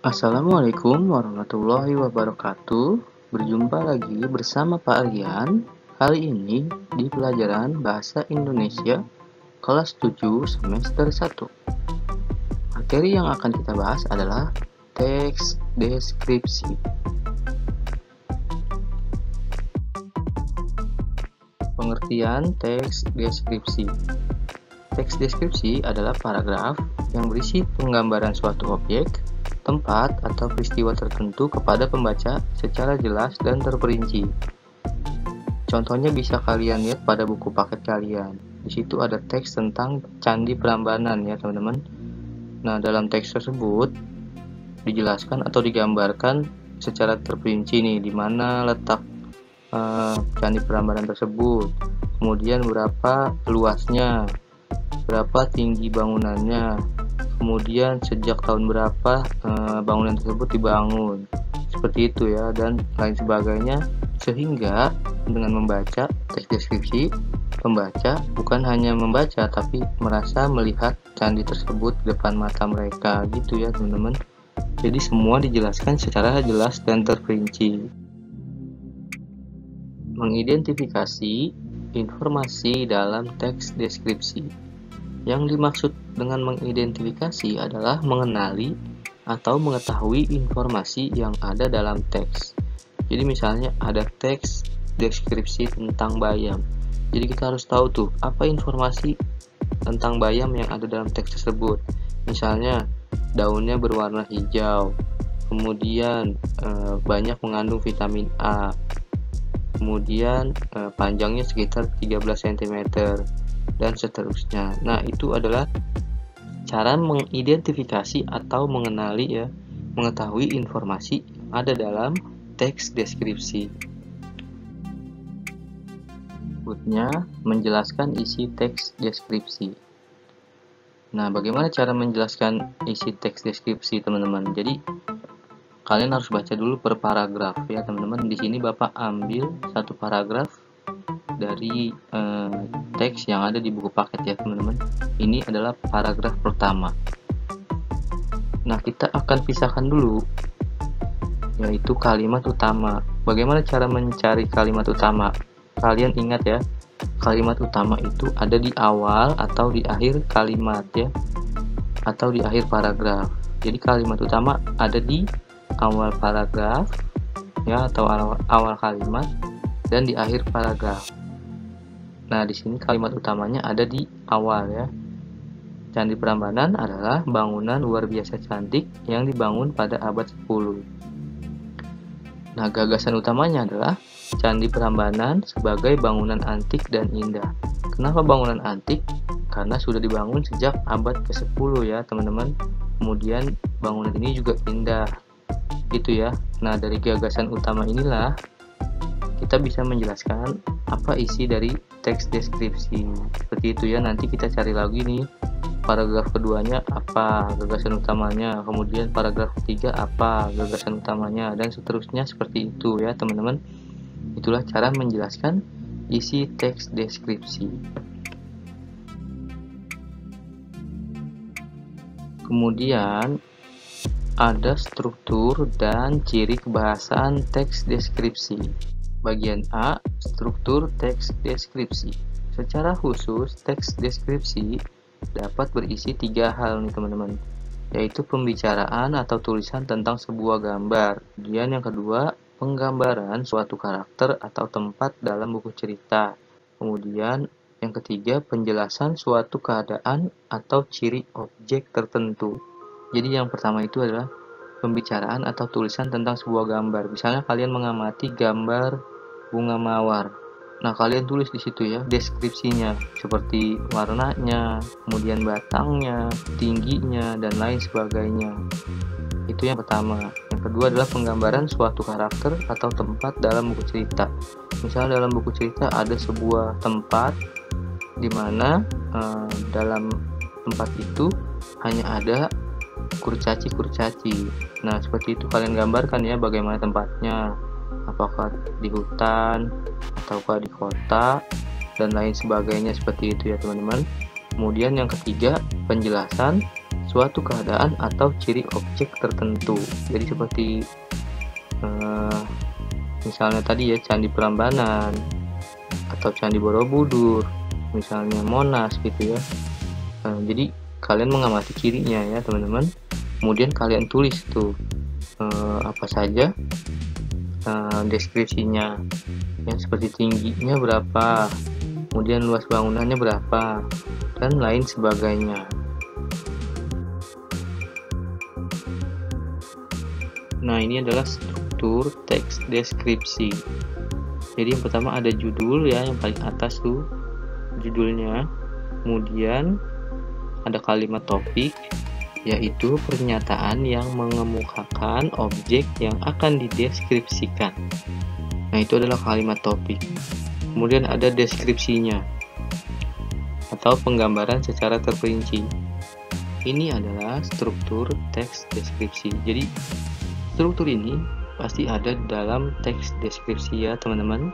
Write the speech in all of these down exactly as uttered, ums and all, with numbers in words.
Assalamualaikum warahmatullahi wabarakatuh. Berjumpa lagi bersama Pak Aryan. Kali ini di pelajaran Bahasa Indonesia kelas tujuh semester satu. Materi yang akan kita bahas adalah teks deskripsi. Pengertian teks deskripsi. Teks deskripsi adalah paragraf yang berisi penggambaran suatu objek, tempat, atau peristiwa tertentu kepada pembaca secara jelas dan terperinci. Contohnya bisa kalian lihat pada buku paket kalian. Di situ ada teks tentang Candi Prambanan ya teman-teman. Nah, dalam teks tersebut dijelaskan atau digambarkan secara terperinci nih di mana letak uh, Candi Prambanan tersebut. Kemudian berapa luasnya, berapa tinggi bangunannya, kemudian sejak tahun berapa e, bangunan tersebut dibangun, seperti itu ya, dan lain sebagainya. Sehingga dengan membaca teks deskripsi, pembaca bukan hanya membaca tapi merasa melihat candi tersebut di depan mata mereka gitu ya teman-teman. Jadi semua dijelaskan secara jelas dan terperinci. Mengidentifikasi informasi dalam teks deskripsi. Yang dimaksud dengan mengidentifikasi adalah mengenali atau mengetahui informasi yang ada dalam teks. Jadi misalnya ada teks deskripsi tentang bayam. Jadi kita harus tahu tuh apa informasi tentang bayam yang ada dalam teks tersebut. Misalnya daunnya berwarna hijau, kemudian e, banyak mengandung vitamin A, kemudian e, panjangnya sekitar tiga belas sentimeter. Dan seterusnya. Nah, itu adalah cara mengidentifikasi atau mengenali ya, mengetahui informasi yang ada dalam teks deskripsi. Berikutnya, menjelaskan isi teks deskripsi. Nah, bagaimana cara menjelaskan isi teks deskripsi, teman-teman? Jadi, kalian harus baca dulu per paragraf ya, teman-teman. Di sini Bapak ambil satu paragraf dari eh, teks yang ada di buku paket ya teman-teman. Ini adalah paragraf pertama. Nah, kita akan pisahkan dulu yaitu kalimat utama. Bagaimana cara mencari kalimat utama? Kalian ingat ya, kalimat utama itu ada di awal atau di akhir kalimat ya, atau di akhir paragraf. Jadi kalimat utama ada di awal paragraf ya, atau awal, awal kalimat, dan di akhir paragraf. Nah, di sini kalimat utamanya ada di awal ya. Candi Prambanan adalah bangunan luar biasa cantik yang dibangun pada abad sepuluh. Nah, gagasan utamanya adalah Candi Prambanan sebagai bangunan antik dan indah. Kenapa bangunan antik? Karena sudah dibangun sejak abad ke sepuluh ya, teman-teman. Kemudian bangunan ini juga indah. Gitu ya. Nah, dari gagasan utama inilah kita bisa menjelaskan apa isi dari teks deskripsi. Seperti itu ya, nanti kita cari lagi nih paragraf keduanya apa gagasan utamanya, kemudian paragraf ketiga apa gagasan utamanya, dan seterusnya seperti itu ya teman-teman. Itulah cara menjelaskan isi teks deskripsi. Kemudian ada struktur dan ciri kebahasaan teks deskripsi. Bagian A, struktur teks deskripsi. Secara khusus, teks deskripsi dapat berisi tiga hal nih teman-teman, yaitu pembicaraan atau tulisan tentang sebuah gambar. Kemudian yang kedua, penggambaran suatu karakter atau tempat dalam buku cerita. Kemudian yang ketiga, penjelasan suatu keadaan atau ciri objek tertentu. Jadi yang pertama itu adalah pembicaraan atau tulisan tentang sebuah gambar. Misalnya kalian mengamati gambar bunga mawar. Nah, kalian tulis di situ ya deskripsinya, seperti warnanya, kemudian batangnya, tingginya, dan lain sebagainya. Itu yang pertama. Yang kedua adalah penggambaran suatu karakter atau tempat dalam buku cerita. Misalnya dalam buku cerita ada sebuah tempat di mana eh, dalam tempat itu hanya ada kurcaci-kurcaci. Nah, seperti itu kalian gambarkan ya bagaimana tempatnya. Apakah di hutan ataukah di kota dan lain sebagainya, seperti itu ya teman-teman. Kemudian yang ketiga, penjelasan suatu keadaan atau ciri objek tertentu. Jadi seperti eh, misalnya tadi ya, Candi Prambanan atau Candi Borobudur, misalnya Monas gitu ya. Nah, jadi kalian mengamati cirinya ya teman-teman. Kemudian kalian tulis tuh eh, apa saja eh, deskripsinya, yang seperti tingginya berapa, kemudian luas bangunannya berapa, dan lain sebagainya. Nah, ini adalah struktur teks deskripsi. Jadi yang pertama ada judul ya, yang paling atas tuh judulnya. Kemudian ada kalimat topik, yaitu pernyataan yang mengemukakan objek yang akan dideskripsikan. Nah, itu adalah kalimat topik. Kemudian ada deskripsinya atau penggambaran secara terperinci. Ini adalah struktur teks deskripsi. Jadi struktur ini pasti ada dalam teks deskripsi ya teman-teman.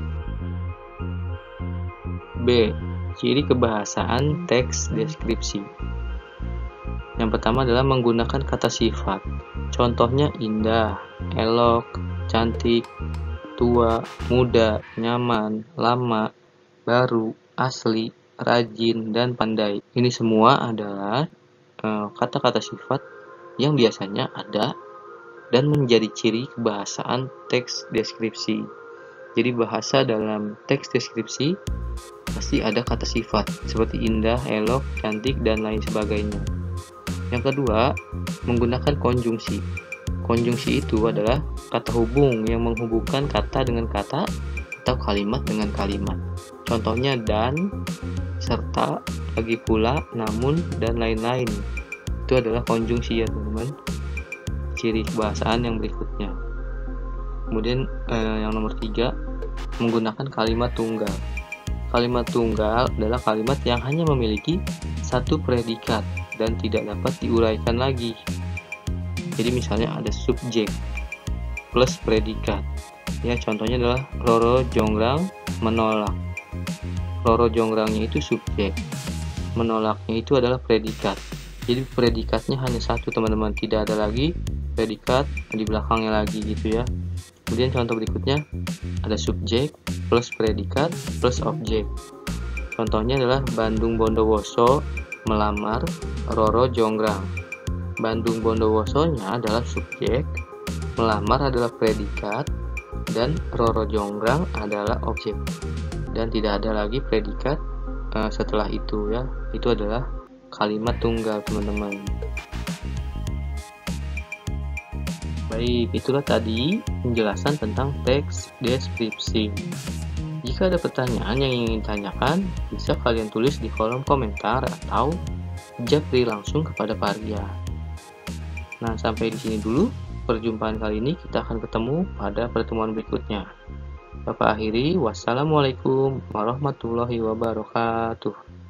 B. Ciri kebahasaan teks deskripsi. Yang pertama adalah menggunakan kata sifat. Contohnya indah, elok, cantik, tua, muda, nyaman, lama, baru, asli, rajin, dan pandai. Ini semua adalah kata-kata uh, sifat yang biasanya ada dan menjadi ciri kebahasaan teks deskripsi. Jadi bahasa dalam teks deskripsi pasti ada kata sifat seperti indah, elok, cantik, dan lain sebagainya. Yang kedua, menggunakan konjungsi. Konjungsi itu adalah kata hubung yang menghubungkan kata dengan kata atau kalimat dengan kalimat. Contohnya dan, serta, lagi pula, namun, dan lain-lain. Itu adalah konjungsi ya teman-teman. Ciri kebahasaan yang berikutnya. Kemudian eh, yang nomor tiga, menggunakan kalimat tunggal. Kalimat tunggal adalah kalimat yang hanya memiliki satu predikat dan tidak dapat diuraikan lagi. Jadi misalnya ada subjek plus predikat. Ya, contohnya adalah Roro Jonggrang menolak. Roro Jonggrangnya itu subjek, menolaknya itu adalah predikat. Jadi predikatnya hanya satu teman-teman, tidak ada lagi predikat di belakangnya lagi gitu ya. Kemudian contoh berikutnya ada subjek plus predikat plus objek. Contohnya adalah Bandung Bondowoso melamar Roro Jonggrang. Bandung Bondowosonya adalah subjek, melamar adalah predikat, dan Roro Jonggrang adalah objek. Dan tidak ada lagi predikat uh, setelah itu ya. Itu adalah kalimat tunggal teman-teman. Baik, itulah tadi penjelasan tentang teks deskripsi. Jika ada pertanyaan yang ingin tanyakan, bisa kalian tulis di kolom komentar atau japri langsung kepada Pak Arya. Nah, sampai di sini dulu perjumpaan kali ini. Kita akan ketemu pada pertemuan berikutnya. Bapak akhiri, wassalamualaikum warahmatullahi wabarakatuh.